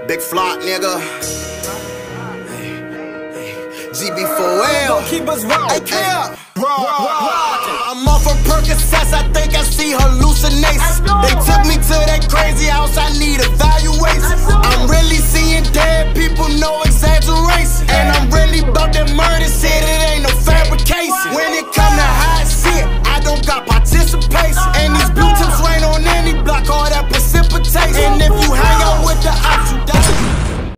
Big flock, nigga. GB4L. Keep us rockin'. Hey, I'm off of Percocets, I think I see hallucinations. They took me to that crazy